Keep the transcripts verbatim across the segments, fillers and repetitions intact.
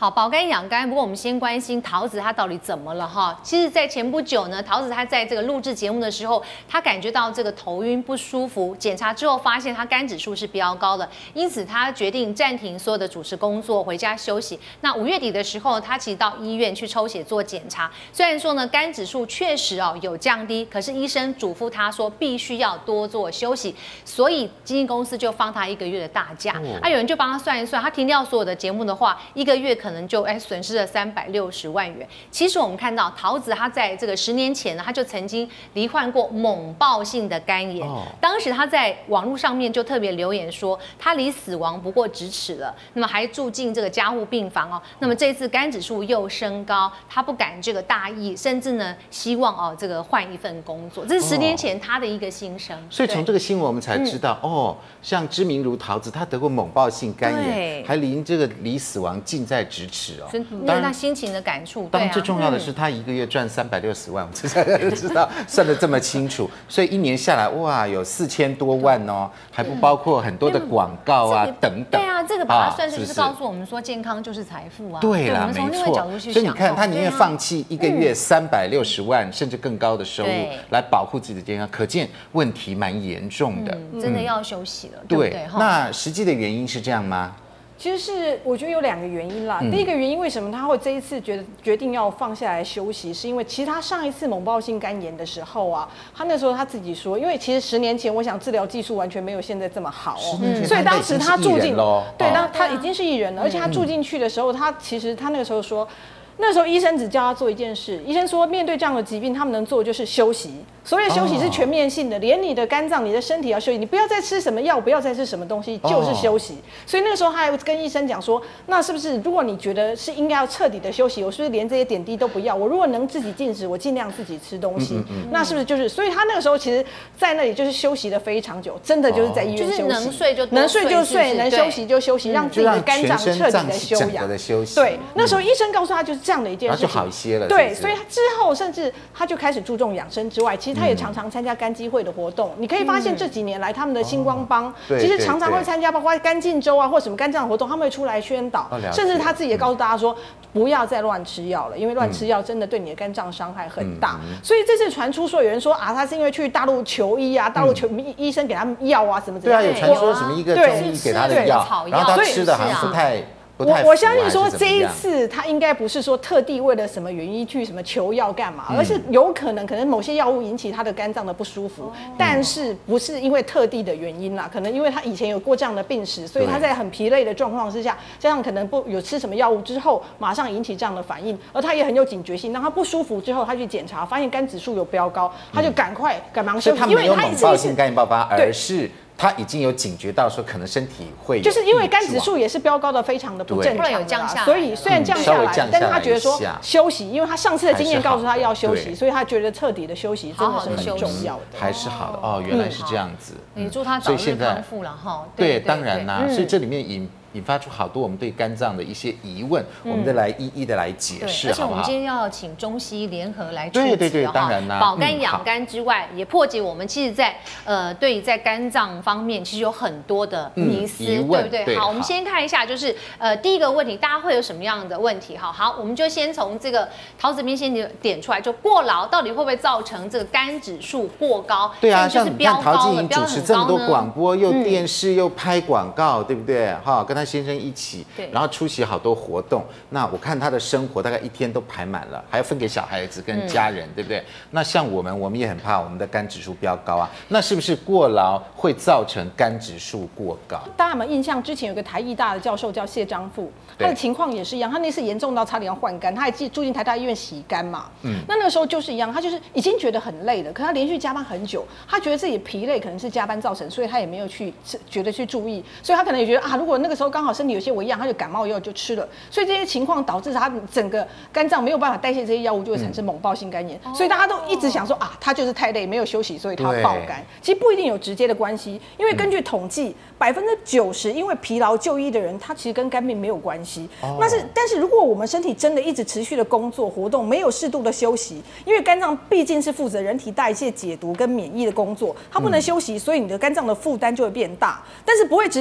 好，保肝养肝。不过我们先关心桃子她到底怎么了哈？其实，在前不久呢，桃子她在这个录制节目的时候，她感觉到这个头晕不舒服，检查之后发现她肝指数是飙高的，因此她决定暂停所有的主持工作，回家休息。那五月底的时候，她其实到医院去抽血做检查，虽然说呢肝指数确实哦有降低，可是医生嘱咐她说必须要多做休息，所以经纪公司就放她一个月的大假。哦、啊，有人就帮她算一算，她停掉所有的节目的话，一个月可能就哎损失了三百六十万元。其实我们看到桃子她在这个十年前呢，她就曾经罹患过猛爆性的肝炎，哦、当时她在网络上面就特别留言说，她离死亡不过咫尺了，那么还住进这个加护病房哦。那么这次肝指数又升高，她不敢这个大意，甚至呢希望哦这个换一份工作，这是十年前她的一个心声。 所以从这个新闻我们才知道，嗯、哦，像知名如桃子，她得过猛爆性肝炎，还离这个离死亡近在咫尺哦。 当然，他心情的感触。 当然，最重要的是他一个月赚三百六十万，我这才知道算得这么清楚。所以一年下来，哇，有四千多万哦，还不包括很多的广告啊等等。 对啊，这个把它算是就是告诉我们说，健康就是财富啊。 对啦，没错。所以你看，他宁愿放弃一个月三百六十万甚至更高的收入来保护自己的健康，可见问题蛮严重的， 真的要休息了，对不对？ 那实际的原因是这样吗？ 其实是我觉得有两个原因啦。嗯、第一个原因，为什么他会这一次觉得决定要放下来休息，是因为其实他上一次猛爆性肝炎的时候啊，他那时候他自己说，因为其实十年前我想治疗技术完全没有现在这么好哦，嗯、所以当时他住进，对，当他已经是艺人了，而且他住进去的时候，他其实他那个时候说。那时候医生只叫他做一件事，医生说面对这样的疾病，他们能做的就是休息。所谓的休息是全面性的，连你的肝脏、你的身体要休息，你不要再吃什么药，不要再吃什么东西，就是休息。所以那个时候他还跟医生讲说，那是不是如果你觉得是应该要彻底的休息，我是不是连这些点滴都不要？我如果能自己进食，我尽量自己吃东西，嗯嗯嗯那是不是就是？所以他那个时候其实在那里就是休息的非常久，真的就是在医院休息， 就是能睡就能睡就睡，能休息就休息，让自己的肝脏彻底的休养。对，那时候医生告诉他就是这样的一件事情。 好一些了， 对，所以之后甚至他就开始注重养生之外，其实他也常常参加肝基会的活动。你可以发现这几年来，他们的星光帮其实常常会参加，包括肝进周啊或什么肝脏的活动，他们会出来宣导，甚至他自己也告诉大家说，不要再乱吃药了，因为乱吃药真的对你的肝脏伤害很大。所以这次传出说有人说啊，他是因为去大陆求医啊，大陆求医生给他们药啊什么之类的。 对啊，有传说什么一个中医给他的药，然后他吃的好像不太。 我我相信说这一次他应该不是说特地为了什么原因去什么求药干嘛，而是有可能可能某些药物引起他的肝脏的不舒服，但是不是因为特地的原因啦，可能因为他以前有过这样的病史，所以他在很疲累的状况之下，加上可能不有吃什么药物之后，马上引起这样的反应，而他也很有警觉性，当他不舒服之后，他去检查发现肝指数有飙高，他就赶快赶忙休息， 因为他猛爆性肝炎爆发，而是。他已经有警觉到说，可能身体会就是因为肝指数也是飙高的非常的不正常的，所以虽然降下来，但是他觉得说休息，因为他上次的经验告诉他要休息，所以他觉得彻底的休息真的是很重要的， 还是好的哦，原来是这样子。 也祝他早日康复了哈。 对，当然啦，所以这里面引。引发出好多我们对肝脏的一些疑问，嗯、我们再来一一的来解释， 而且我们今天要请中西医联合来处理， 对对对，当然啦， 保肝养肝之外，嗯、也破解我们其实在呃对于在肝脏方面其实有很多的迷思，嗯、对不对？对好，我们先看一下，就是呃第一个问题，大家会有什么样的问题？好好，我们就先从这个桃子边先点出来，就过劳到底会不会造成这个肝指数过高？ 对啊，像你看陶晶莹主持这么多广播，又电视又拍广告，对不对？哈，跟他先生一起，然后出席好多活动。那我看他的生活大概一天都排满了，还要分给小孩子跟家人，嗯、对不对？那像我们，我们也很怕我们的肝指数飙高啊。那是不是过劳会造成肝指数过高？ 大家有没有印象？之前有个台艺大的教授叫谢章富，他的情况也是一样，他那次严重到差点要换肝，他还住进台大医院洗肝嘛。嗯，那那个时候就是一样，他就是已经觉得很累了，可他连续加班很久，他觉得自己疲累可能是加班造成，所以他也没有去觉得去注意，所以他可能也觉得啊，如果那个时候刚好身体有些微恙，他就感冒药就吃了，所以这些情况导致他整个肝脏没有办法代谢这些药物，就会产生猛爆性肝炎。嗯、所以大家都一直想说啊，他就是太累没有休息，所以他爆肝。其实不一定有直接的关系，因为根据统计，百分之九十因为疲劳就医的人，他其实跟肝病没有关系。哦、那是，但是如果我们身体真的一直持续的工作活动，没有适度的休息，因为肝脏毕竟是负责人体代谢、解毒跟免疫的工作，它不能休息，嗯、所以你的肝脏的负担就会变大，但是不会直接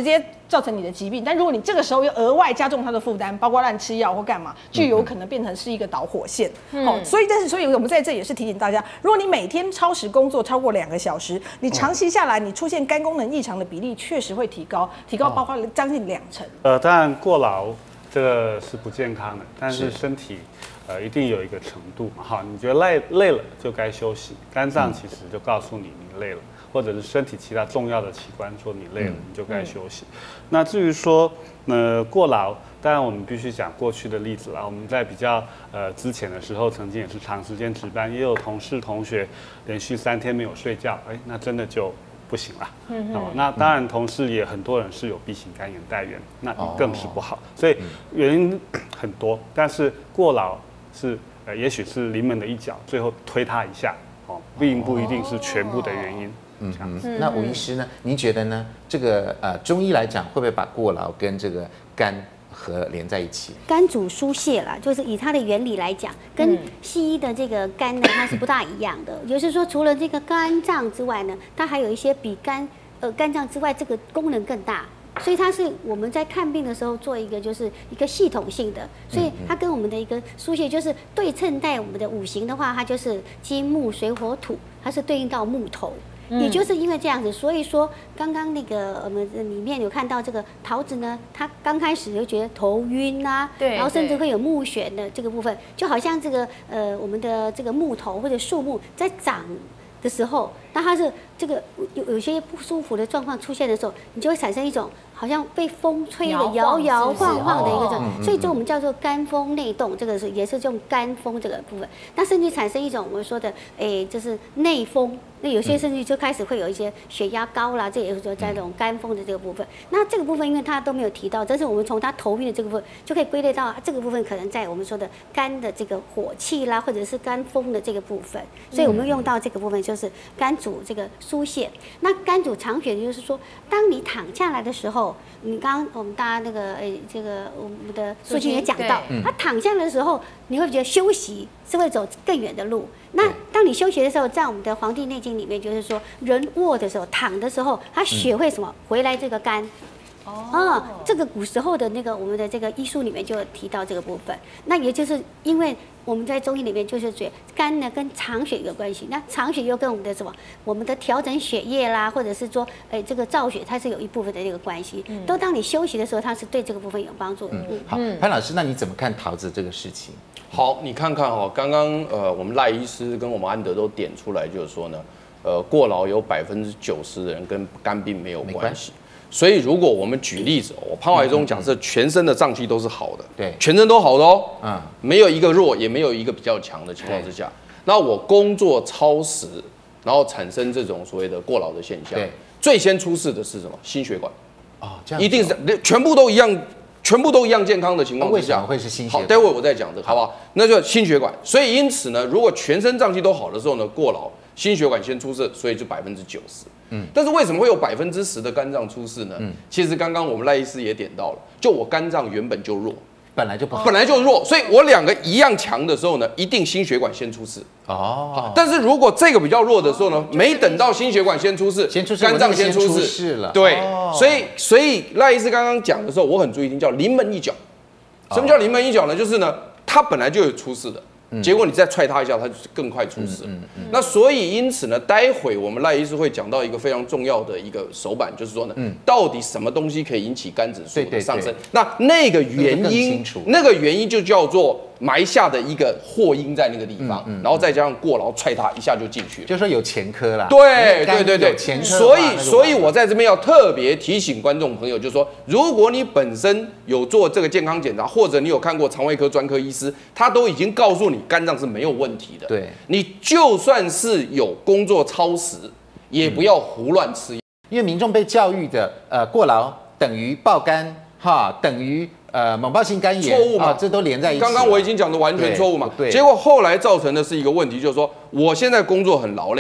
造成你的疾病。但如果你这个时候又额外加重它的负担，包括乱吃药或干嘛，就有可能变成是一个导火线。嗯、好，所以但是所以我们在这也是提醒大家，如果你每天超时工作超过两个小时，你长期下来，你出现肝功能异常的比例确实会提高，提高包括将近两成。 呃，当然过劳这个是不健康的，但是身体呃一定有一个程度嘛。好，你觉得累累了就该休息，肝脏其实就告诉你你累了。或者是身体其他重要的器官说你累了，你就该休息。那至于说，呃，过劳，当然我们必须讲过去的例子啦。我们在比较呃之前的时候，曾经也是长时间值班，也有同事同学连续三天没有睡觉，哎，那真的就不行了。嗯哦，那当然同事也很多人是有 B 型肝炎带源，那更是不好。所以原因很多，但是过劳是呃也许是临门的一脚，最后推他一下，哦，并不一定是全部的原因。 嗯嗯，那吴医师呢？您觉得呢？这个呃，中医来讲，会不会把过劳跟这个肝和连在一起？ 肝主疏泄啦，就是以它的原理来讲，跟西医的这个肝呢，它是不大一样的。也就是说，除了这个肝脏之外呢，它还有一些比肝呃肝脏之外这个功能更大。所以它是我们在看病的时候做一个就是一个系统性的，所以它跟我们的一个疏泄就是对称在我们的五行的话，它就是金木水火土，它是对应到木头。也就是因为这样子，所以说刚刚那个我们里面有看到这个桃子呢，它刚开始就觉得头晕啊，对，然后甚至会有目眩的这个部分，就好像这个呃我们的这个木头或者树木在长的时候，那它是这个有有些不舒服的状况出现的时候，你就会产生一种好像被风吹的摇摇晃晃的一个状态，所以这我们叫做肝风内动，这个是也是这种肝风这个部分。那甚至产生一种我们说的，哎，就是内风。那有些甚至就开始会有一些血压高啦，这也是说在这种肝风的这个部分。那这个部分因为它都没有提到，但是我们从它头晕的这个部分就可以归类到这个部分可能在我们说的肝的这个火气啦，或者是肝风的这个部分。所以我们用到这个部分就是肝主这个疏泄。那肝主藏血就是说，当你躺下来的时候，你刚刚我们大家那个呃这个我们的苏青也讲到，他躺下来的时候，你会觉得休息是会走更远的路。那当你休息的时候，在我们的《黄帝内经》里面，就是说人卧的时候、躺的时候，他血会什么回来这个肝。哦，这个古时候的那个我们的这个医书里面就有提到这个部分。那也就是因为我们在中医里面就是觉得肝呢跟藏血有关系，那藏血又跟我们的什么，我们的调整血液啦，或者是说，哎，这个造血它是有一部分的这个关系。嗯、都当你休息的时候，它是对这个部分有帮助的。 嗯，好，潘老师，那你怎么看桃子这个事情？ 好，你看看哦，刚刚呃，我们赖医师跟我们安德都点出来，就是说呢，呃，过劳有百分之九十的人跟肝病没有关系。所以，如果我们举例子，我潘怀忠假设全身的脏器都是好的，对，全身都好的哦，嗯，没有一个弱，也没有一个比较强的情况之下，那我工作超时，然后产生这种所谓的过劳的现象，对，最先出事的是什么？心血管，哦，这样一定是全部都一样。全部都一样健康的情况之下， 为什么会是心血管？ 好，待会我再讲这个，好不好？那就心血管。所以因此呢，如果全身脏器都好的时候呢，过劳，心血管先出事，所以就百分之九十。嗯，但是为什么会有百分之十的肝脏出事呢？嗯，其实刚刚我们赖医师也点到了，就我肝脏原本就弱。 本来就不好， 本来就弱，所以我两个一样强的时候呢，一定心血管先出事。哦，但是如果这个比较弱的时候呢，没等到心血管先出事， 先出事， 肝脏先出事了。 对，所以所以赖医师刚刚讲的时候，我很注意听，叫临门一脚。什么叫临门一脚呢？就是呢，他本来就有出事的。结果你再踹他一下，他就更快出事。嗯嗯、那所以因此呢，待会我们赖医师会讲到一个非常重要的一个手板，就是说呢，嗯、到底什么东西可以引起肝指数的上升？对对对，那那个原因，那个原因就叫做埋下的一个祸因在那个地方，嗯嗯、然后再加上过劳踹他一下就进去了， 就说有前科啦。 对对对对，前科。所以所以我在这边要特别提醒观众朋友，就是说，如果你本身有做这个健康检查，或者你有看过肠胃科专科医师，他都已经告诉你肝脏是没有问题的。对，你就算是有工作超时，也不要胡乱吃药， 因为民众被教育的，呃，过劳等于爆肝，哈，等于呃猛暴性肝炎， 错误嘛、 啊，这都连在一起。 刚刚我已经讲的完全错误嘛。对。结果后来造成的是一个问题，就是说我现在工作很劳累，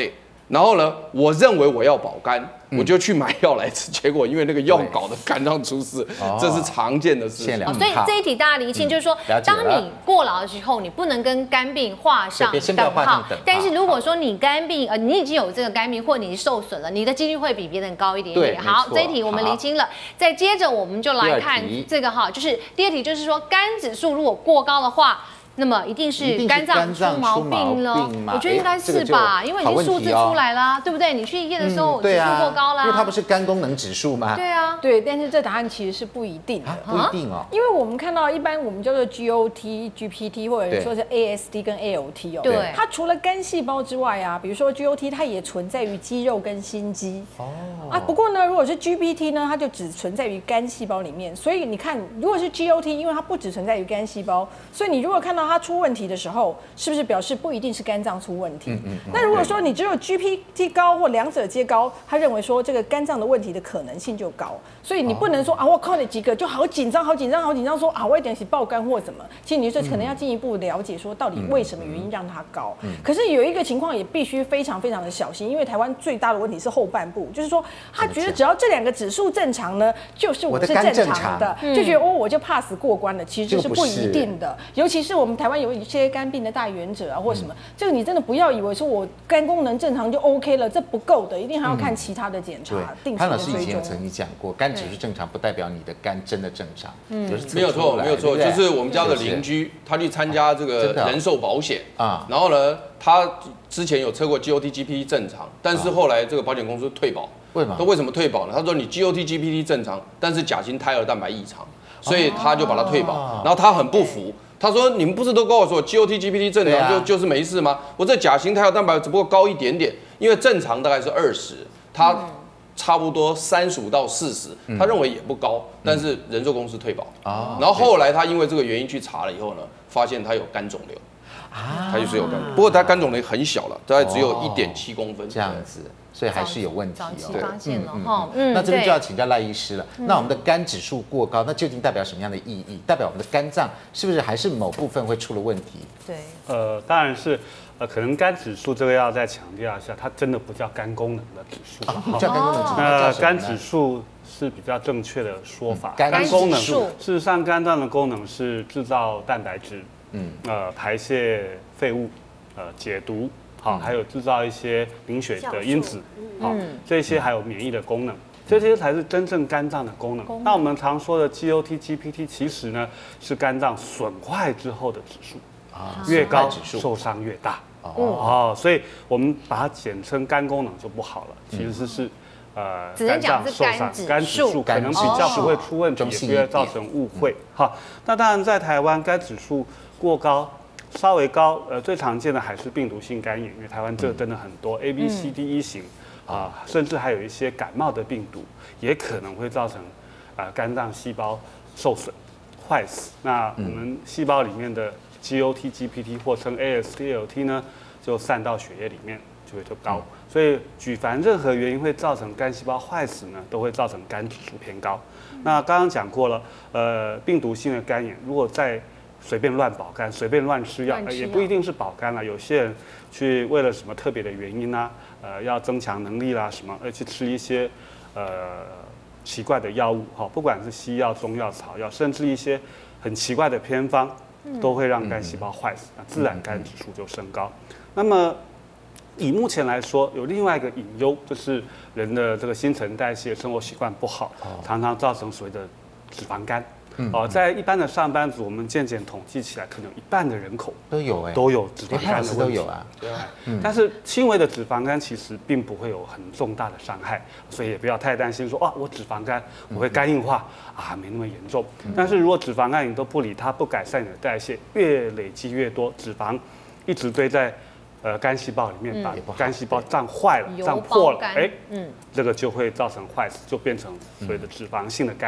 然后呢，我认为我要保肝，我就去买药来吃，结果因为那个药搞得肝脏出事，这是常见的事情。 所以这一题大家厘清，就是说，当你过劳的时候，你不能跟肝病画上等号。但是如果说你肝病，呃，你已经有这个肝病，或你受损了，你的几率会比别人高一点点。好，这一题我们厘清了。再接着我们就来看这个哈，就是第二题，就是说肝指数如果过高的话。那么一定是肝脏出毛病了，我觉得应该是吧，因为已经数字出来啦，对不对？你去验的时候指数过高啦， 因为它不是肝功能指数吗？ 对啊， 对，但是这答案其实是不一定的， 不一定哦， 因为我们看到一般我们叫做 G O T、G P T 或者说是 A S D 跟 A L T 哦， 对， 它除了肝细胞之外啊，比如说 G O T 它也存在于肌肉跟心肌哦啊，不过呢，如果是 G P T 呢，它就只存在于肝细胞里面，所以你看，如果是 G O T， 因为它不只存在于肝细胞，所以你如果看到它出问题的时候，后是不是表示不一定是肝脏出问题？嗯嗯嗯、那如果说你只有 G P T 高或两者皆高，他认为说这个肝脏的问题的可能性就高，所以你不能说、哦、啊，我靠你几个就好紧张、好紧张、好紧张，说啊，我一点是爆肝或怎么？其实你就可能要进一步了解说到底为什么原因让它高。嗯嗯、可是有一个情况也必须非常非常的小心，因为台湾最大的问题是后半部，就是说他觉得只要这两个指数正常呢，就是我是正常的，嗯、就觉得哦我就 pass 过关了，其实这是不一定的，尤其是我们台湾有一些肝病的大原者啊，或什么，嗯、这个你真的不要以为说我肝功能正常就 OK 了，这不够的，一定还要看其他的检查，嗯、定期的追踪。 潘老师以前曾经讲过，肝指数正常不代表你的肝真的正常，嗯， 没有错，没有错，就是我们家的邻居，他去参加这个人寿保险啊，然后呢，他之前有测过 G O T、G P T 正常，但是后来这个保险公司退保， 为什么？ 他为什么退保呢？他说你 G O T、G P T 正常，但是甲型胎儿蛋白异常，所以他就把它退保，然后他很不服。他说：“你们不是都跟我说 G O T、G P T 正常就、啊、就是没事吗？我这甲型胎儿蛋白只不过高一点点，因为正常大概是二十，他差不多三十五到四十，他认为也不高，但是人寿公司退保。嗯、然后后来他因为这个原因去查了以后呢，发现他有肝肿瘤，啊，他就是有肝，不过他肝肿瘤很小了，大概只有一点七公分， 这样子。”所以还是有问题哦。 早期发现了哈，嗯， 那这边就要请教赖医师了。那我们的肝指数过高，那究竟代表什么样的意义？代表我们的肝脏是不是还是某部分会出了问题？ 对， 呃，当然是，呃，可能肝指数这个要再强调一下，它真的不叫肝功能的指数， 不叫肝功能指数。 那肝指数是比较正确的说法。肝功能，事实上，肝脏的功能是制造蛋白质，嗯，呃，排泄废物，呃，解毒。好，还有制造一些凝血的因子，好，这些还有免疫的功能，这些才是真正肝脏的功能。那我们常说的 G O T、G P T 其实呢是肝脏损坏之后的指数，啊，越高受伤越大。哦，所以我们把它简称肝功能就不好了，其实是呃肝脏受伤， 肝指数可能比较不会出问题，也不会造成误会。好，那当然在台湾肝指数过高。稍微高，呃，最常见的还是病毒性肝炎，因为台湾这个真的很多 A、B、C、D 一型啊，甚至还有一些感冒的病毒，也可能会造成啊肝脏细胞受损、坏死。那我们细胞里面的 G O T、G P T 或称 A S T、L T 呢，就散到血液里面就会就高。所以举凡任何原因会造成肝细胞坏死呢，都会造成肝指数偏高。那刚刚讲过了，呃，病毒性的肝炎如果在随便乱保肝，随便乱吃药，呃、也不一定是保肝了。有些人去为了什么特别的原因啊，呃，要增强能力啦什么，而去吃一些呃奇怪的药物，哈，不管是西药、中药、草药，甚至一些很奇怪的偏方，都会让肝细胞坏死，那自然肝指数就升高。那么以目前来说，有另外一个隐忧，就是人的这个新陈代谢、生活习惯不好，常常造成所谓的脂肪肝。哦，在一般的上班族，我们健检统计起来，可能有一半的人口都有哎， 都有脂肪肝的问题， 都有啊。 对，但是轻微的脂肪肝其实并不会有很重大的伤害，所以也不要太担心说啊，我脂肪肝我会肝硬化啊，没那么严重。但是如果脂肪肝你都不理它，不改善你的代谢，越累积越多脂肪，一直堆在呃肝细胞里面，把肝细胞胀坏了、胀破了，哎，嗯，这个就会造成坏死，就变成所谓的脂肪性的肝炎。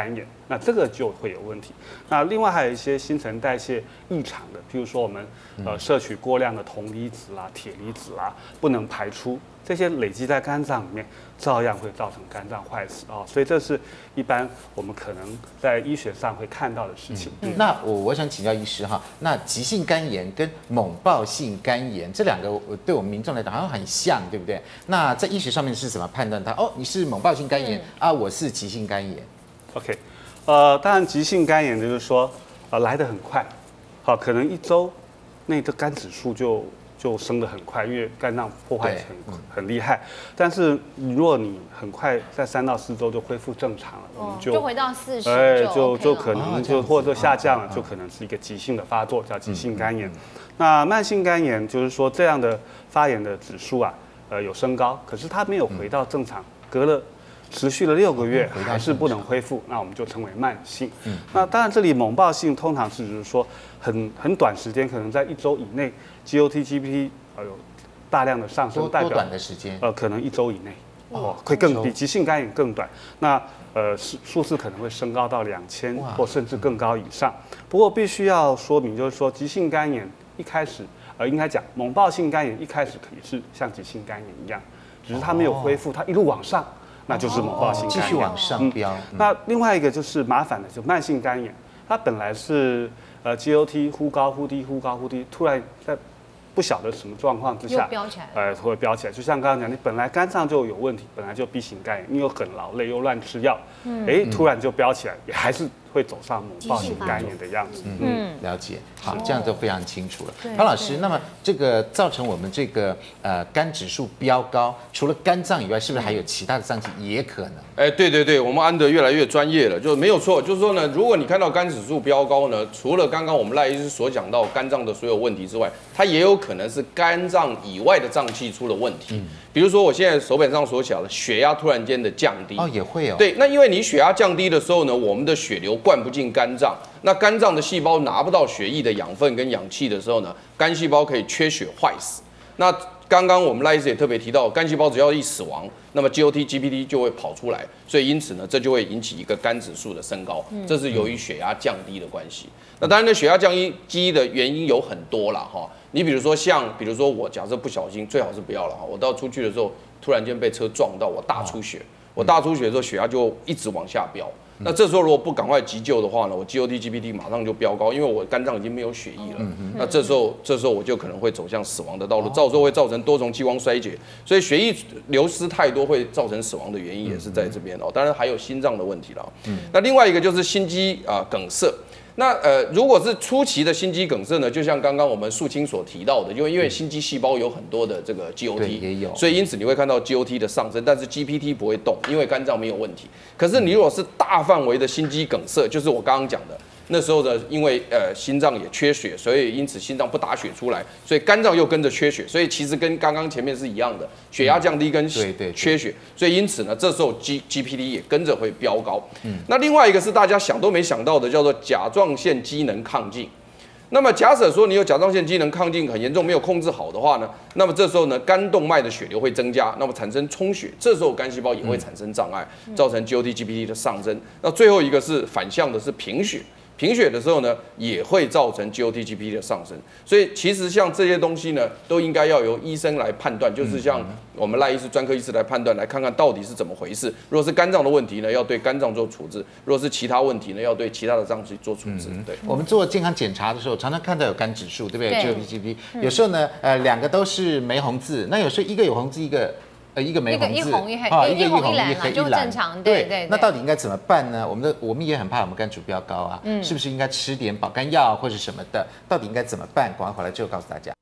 那这个就会有问题。那另外还有一些新陈代谢异常的，譬如说我们呃摄取过量的铜离子啦、铁离子啦，不能排出，这些累积在肝脏里面，照样会造成肝脏坏死啊。所以这是一般我们可能在医学上会看到的事情。 嗯、那我我想请教医师哈，那急性肝炎跟猛暴性肝炎这两个对我们民众来讲好像很像，对不对？那在医学上面是怎么判断它？哦，你是猛暴性肝炎、嗯、啊，我是急性肝炎。 OK。呃，当然，急性肝炎就是说，呃，来得很快，好，可能一周内的肝指数就就升得很快，因为肝脏破坏很很厉害。但是如果你很快在三到四周就恢复正常了，我们就就回到四十， 哎，就就可能就或者下降了，就可能是一个急性的发作，叫急性肝炎。那慢性肝炎就是说这样的发炎的指数啊，呃，有升高，可是它没有回到正常，隔了。持续了六个月还是不能恢复，那我们就称为慢性。嗯，那当然这里猛暴性通常是就是说很很短时间，可能在一周以内 ，G O T、G P T 呃有大量的上升，代表多短的时间？ 呃，可能一周以内哦，会更比急性肝炎更短。那呃数数字可能会升高到两千或甚至更高以上。不过必须要说明，就是说急性肝炎一开始呃应该讲猛暴性肝炎一开始可以是像急性肝炎一样，只是它没有恢复，它一路往上。那就是猛暴性肝炎， 继续往上飙。 嗯、那另外一个就是麻烦的，就慢性肝炎，它本来是呃 G O T 忽高忽低，忽高忽低，突然在不晓得什么状况之下， 飙起来， 呃，会飙起来。就像刚刚讲，你本来肝脏就有问题，本来就 B 型肝炎，你又很劳累，又乱吃药，嗯，哎，突然就飙起来，也还是会走上猛暴性肝炎的样子。 嗯，嗯了解。好，这样就非常清楚了。潘老师，那么这个造成我们这个呃肝指数飙高，除了肝脏以外，是不是还有其他的脏器也可能？ 哎，对对对，我们安德越来越专业了，就是没有错。就是说呢，如果你看到肝指数飙高呢，除了刚刚我们赖医师所讲到肝脏的所有问题之外，它也有可能是肝脏以外的脏器出了问题。嗯，比如说我现在手本上所讲的血压突然间的降低， 哦，也会哦。 对，那因为你血压降低的时候呢，我们的血流灌不进肝脏，那肝脏的细胞拿不到血液的养分跟氧气的时候呢，肝细胞可以缺血坏死。那刚刚我们赖医师也特别提到，肝细胞只要一死亡，那么 G O T、G P T 就会跑出来，所以因此呢，这就会引起一个肝指数的升高，这是由于血压降低的关系。那当然呢，血压降低的原因有很多啦哈。你比如说像，比如说我假设不小心，最好是不要了哈。我到出去的时候，突然间被车撞到，我大出血，我大出血的时候，血压就一直往下飙。那这时候如果不赶快急救的话呢，我 G O T、G P T 马上就飙高，因为我肝脏已经没有血液了。嗯、那这时候，这时候我就可能会走向死亡的道路，到时候会造成多重器官衰竭。所以血液流失太多会造成死亡的原因也是在这边哦。当然还有心脏的问题了。嗯、那另外一个就是心肌啊、呃、梗塞。那呃，如果是初期的心肌梗塞呢，就像刚刚我们素清所提到的，因为因为心肌细胞有很多的这个 G O T， 也有， 所以因此你会看到 G O T 的上升，但是 G P T 不会动，因为肝脏没有问题。可是你如果是大范围的心肌梗塞，就是我刚刚讲的。那时候呢，因为呃心脏也缺血，所以因此心脏不打血出来，所以肝脏又跟着缺血，所以其实跟刚刚前面是一样的，血压降低跟缺血，所以因此呢，这时候 G G P T 也跟着会飙高。嗯，那另外一个是大家想都没想到的，叫做甲状腺机能亢进。那么假设说你有甲状腺机能亢进很严重，没有控制好的话呢，那么这时候呢，肝动脉的血流会增加，那么产生充血，这时候肝细胞也会产生障碍，造成 G O T、G P T 的上升。那最后一个是反向的，是贫血。贫血的时候呢，也会造成 G O T、G P T 的上升，所以其实像这些东西呢，都应该要由医生来判断，就是像我们赖医师、专科医师来判断，来看看到底是怎么回事。如果是肝脏的问题呢，要对肝脏做处置；如果是其他问题呢，要对其他的脏器做处置。对， 我们做健康检查的时候，常常看到有肝指数，对不对 ？G O T、G P T， 有时候呢，呃，两个都是没红字，那有时候一个有红字，一个。呃，一个没红字， 一红一黑， 啊，一个一红一黑一蓝，就正常。对对。 那到底应该怎么办呢？我们的我们也很怕我们肝指数飙高啊，嗯，是不是应该吃点保肝药或者什么的？到底应该怎么办？赶快回来之后告诉大家。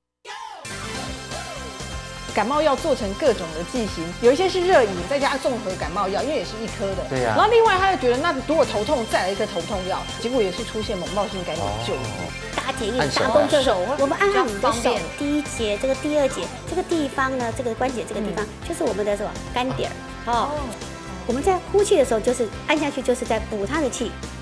感冒药做成各种的剂型，有一些是热饮，再加综合感冒药，因为也是一颗的。 对呀、啊。 然后另外他又觉得，那如果头痛再来一颗头痛药，结果也是出现猛暴性肝炎就医。 大捷运搭公车手，我们按按你的手，第一节这个第二节这个地方呢，这个关节这个地方、嗯、就是我们的什么肝点儿哦。我们在呼气的时候，就是按下去，就是在补它的气。